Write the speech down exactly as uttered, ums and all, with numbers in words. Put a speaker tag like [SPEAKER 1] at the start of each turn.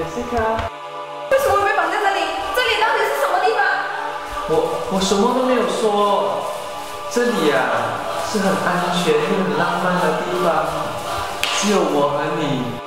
[SPEAKER 1] Jessica，
[SPEAKER 2] 为什么会被绑在这里？这里到底是什么地方？
[SPEAKER 1] 我我什么都没有说，这里啊是很安全又很浪漫的地方，只有我和你。